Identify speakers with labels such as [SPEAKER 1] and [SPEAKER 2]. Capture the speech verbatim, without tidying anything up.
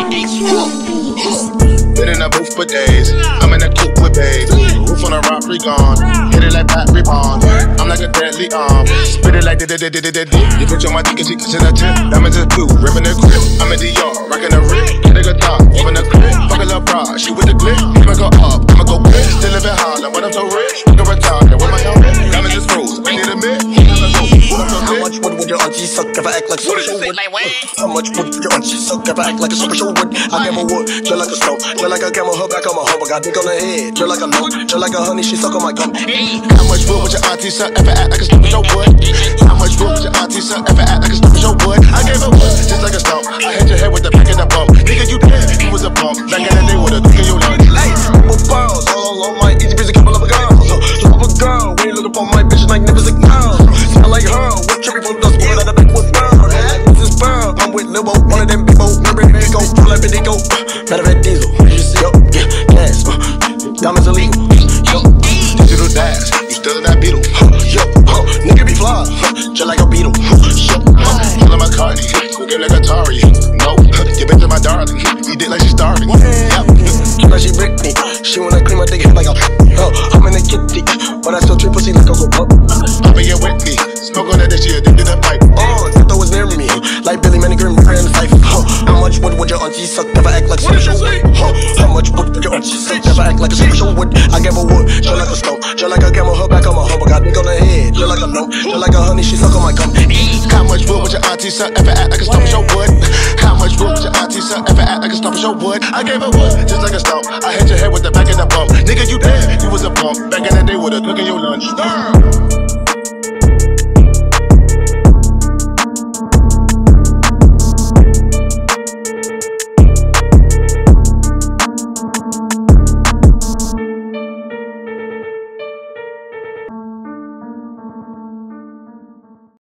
[SPEAKER 1] Been in the booth for days. I'm in the coupe with babe. Roof on a rock, free gone. Hit it like Patrick Bond. I'm like a deadly arm. Spit it like the the the the the You bitch on my dick and she kissing a tip. Diamonds is blue, ripping the grip. I'm in the yard, rocking the rip. Hit a guitar, open the clip. Fuck a little bra, she with the clip. I'ma go up, I'ma go quick. Still living hard, but I'm so rich. Fuck a retard, with my own. Diamonds is froze, I need a myth.
[SPEAKER 2] How much wood would your auntie suck if I act like super show would? How much wood would your auntie suck if I act like a super show would? I never would, just like a stone, just like a camel, her back on my hump. I got dick on her head, just like a load, just like a honey, she suck on my gum.
[SPEAKER 1] How much wood would your auntie suck if I act like a super show would? How much wood would your auntie suck if I act like a super show would? I gave her wood, just like a stump. I hit your head with the back of the bump. Nigga, you dead, you was a bump. Back in the day with a dick in your lunch.
[SPEAKER 2] Hey, couple pearls, all on my easy breezy, couple of girls. So I'm a girl, when you look up on my bitch, like niggas like girls. Smell like her, with trippy from dust, woman at the back with pearl. This is pearl, I'm with Lil Bo, one of them people, remember they go, pull up and they go. Matter of fact, diesel, yup, yeah, gas, uh, diamonds illegal, yup,
[SPEAKER 1] digital dash, you still in that beetle,
[SPEAKER 2] yup, huh, nigga be fly, huh, just like a beetle, yup,
[SPEAKER 1] huh, killing my Cardi, go get like Atari, no, get back to my darling, eat it like she's starving, yep.
[SPEAKER 2] Now she Britney, she wanna clean my dick head like a, uh, I'm in a kitty, but I still treat pussy like a go up.
[SPEAKER 1] I'll be here with me, smoke on that that she addicted to pipe.
[SPEAKER 2] Oh, I thought was near me, like Billy Manningham and Fife. Huh, how much wood would your auntie suck if I act like a super show would? Huh, how much wood would your auntie suck if I act like a super show would? I gave her wood, just like a stone, just like a camel, her back on my hump. I got dick on her head, just like a no, just like a honey, she suck on my gum.
[SPEAKER 1] How much wood would your auntie suck if I act like a stupid show would? How much wood would your auntie suck if I act like a stupid show would? I gave her wood, just like a stump. I hit your head with the back of the bump. Nigga, you dead, you was a bump. Back in the day with a dick in your lunch.